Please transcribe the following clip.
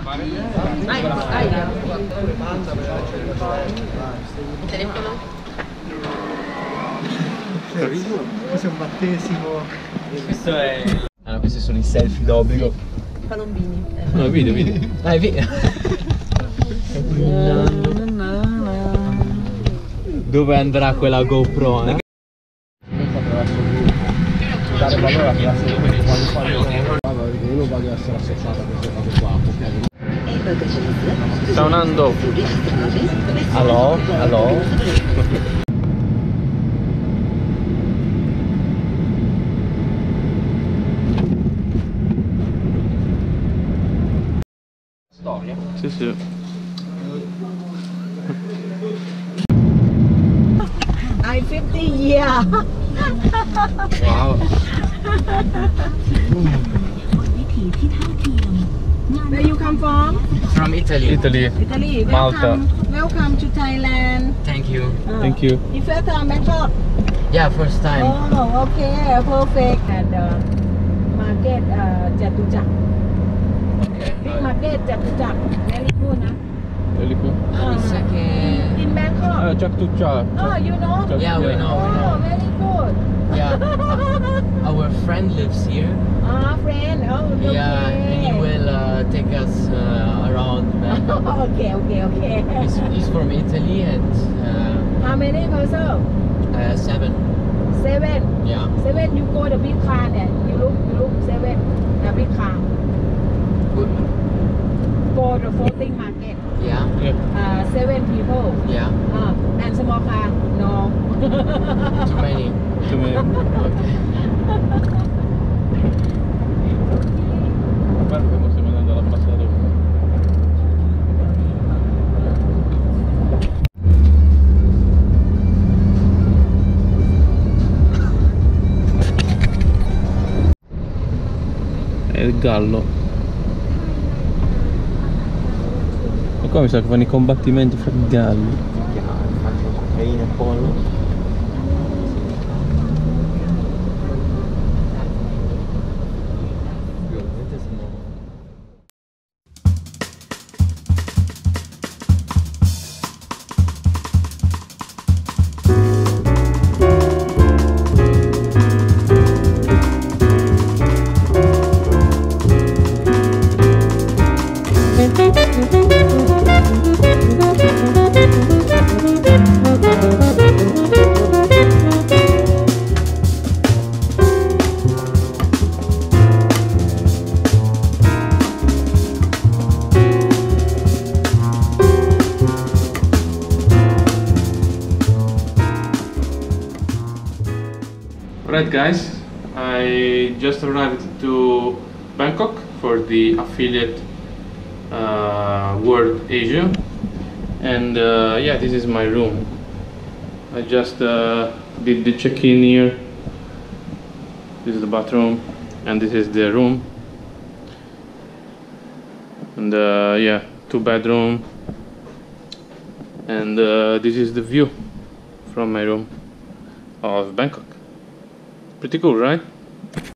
Questo è un battesimo. Questo è... Allora, questi sono i selfie d'obbligo. Palombini. No, video. Video. Dove andrà quella GoPro? Dare valore alla classe di quando fanno uno va a essere associato a queste cose qua, ok? Sta andando. Allo? Storia? Sì. I'm 50 years. Wow. Where you come from? From Italy. Italy. Malta. Welcome to Thailand. Thank you. Thank you. You first time Bangkok? Yeah, first time. Oh, okay, perfect. And market Jatuchak. Okay. Big market Jatuchak. Very good, huh? Quelli qua? Second. In Bangkok. Chak tu chak. Oh, you know? Yeah, we know. Oh, very good. Yeah. Our friend lives here. Friend. Oh, okay. Yeah, and he will take us around Bangkok. Okay. He's from Italy and How many person? 7. 7. Yeah. 7. You go the big car there. You look 7. The big car. Go the floating market. Yeah. 7 people. Yeah. And small car. No. Too many. Okay. Guarda come stiamo andando alla passata. È il gallo. E qua mi sa che fanno i combattimenti fra i galli. Cocaina e pollo. Alright guys, I just arrived to Bangkok for the affiliate World Asia, and yeah, this is my room. I just did the check-in here. This is the bathroom and this is the room, and yeah, 2-bedroom, and this is the view from my room of Bangkok. Pretty cool, right?